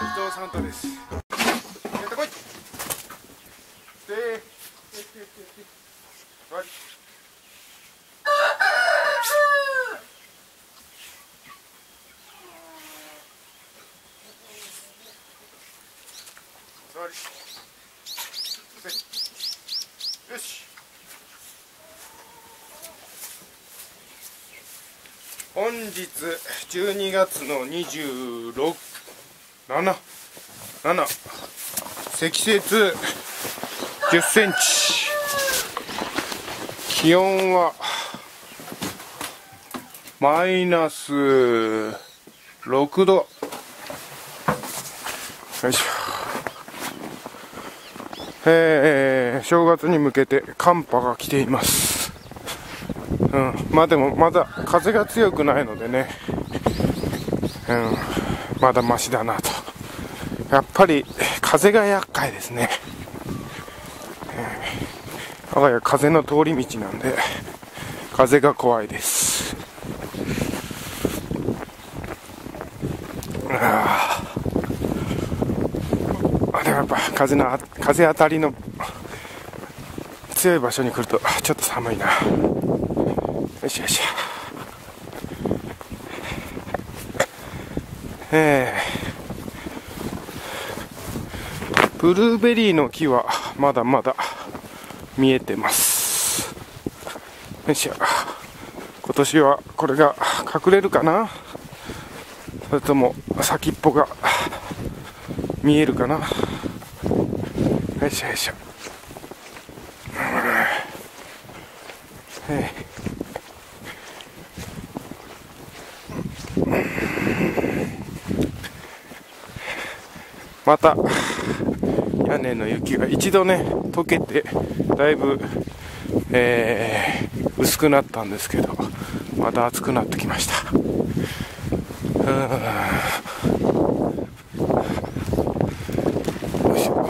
藤サンタです。やってこい。はい。座り。よし。本日12月の26、7積雪10センチ、気温はマイナス6度。よいしょ。正月に向けて寒波が来ています。まあでもまだ風が強くないのでね、まだマシだなと。やっぱり風が厄介ですね。我が家風の通り道なんで風が怖いです。でもやっぱ風当たりの強い場所に来るとちょっと寒いな。よいしょよいしょ。ブルーベリーの木はまだまだ見えてます。よいしょ。今年はこれが隠れるかな、それとも先っぽが見えるかな。よいしょよいしょ。また屋根の雪が一度ね溶けてだいぶ、薄くなったんですけど、また暑くなってきました。よいしょ。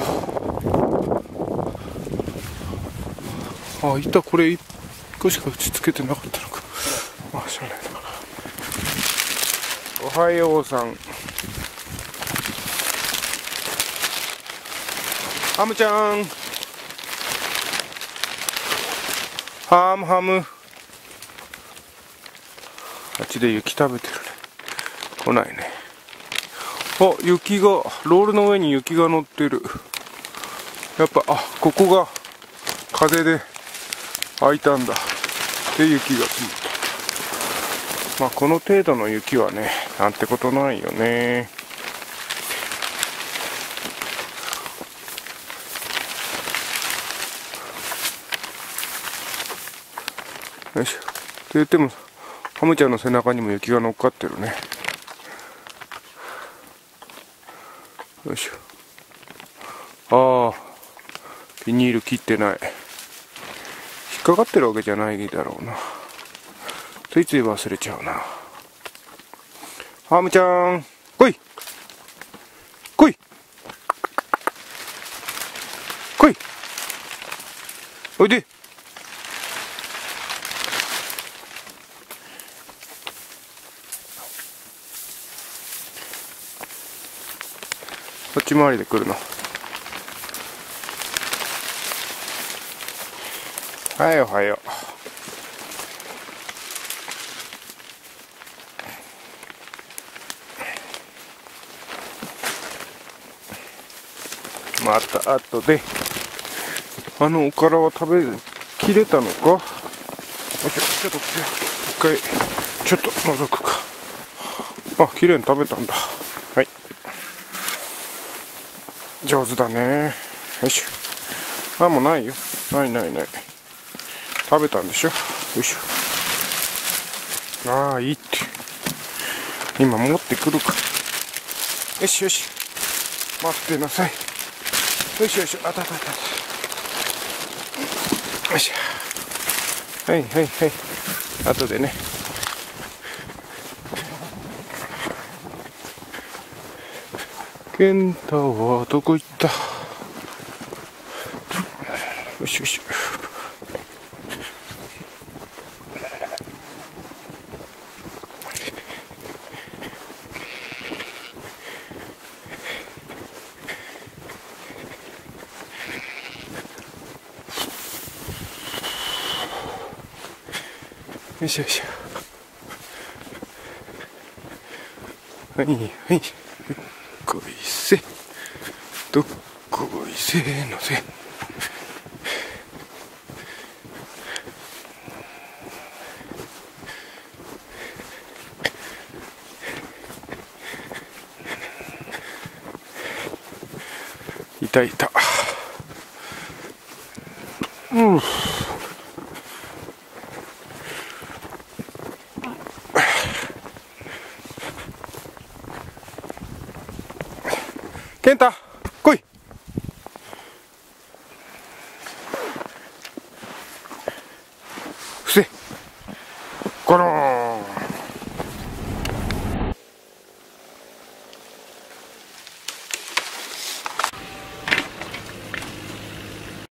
板これ1個しか打ち付けてなかったのか。しゃあないのかな。おはようさん。ハムちゃん。ハムハム。あっちで雪食べてるね。来ないね。雪が、ロールの上に雪が乗ってる。やっぱ、ここが風で開いたんだ。で、雪が積もった。この程度の雪はね、なんてことないよね。よいしょ。って言っても、ハムちゃんの背中にも雪が乗っかってるね。よいしょ。ビニール切ってない。引っかかってるわけじゃないだろうな。ついつい忘れちゃうな。ハムちゃん、来い来い来い、おいで。こっち回りで来るの。はい、おはよう。また後でおからは食べきれたのか。ちょっと一回ちょっと覗くか。きれいに食べたんだ。はい、上手だね。よいしょ。もうないよ。ない。食べたんでしょ。よいしょ。いいって。今持ってくるか。よしよし。待ってなさい。よいしょよいしょ。あた。よいしょ。はい。後でね。ケンタはどこ行った。よしよし。 よいしょよいしょ。はいはい。どっこいせ。どっこいせーのせ。いたいた。うん。健太、来い。伏せ。ゴローン。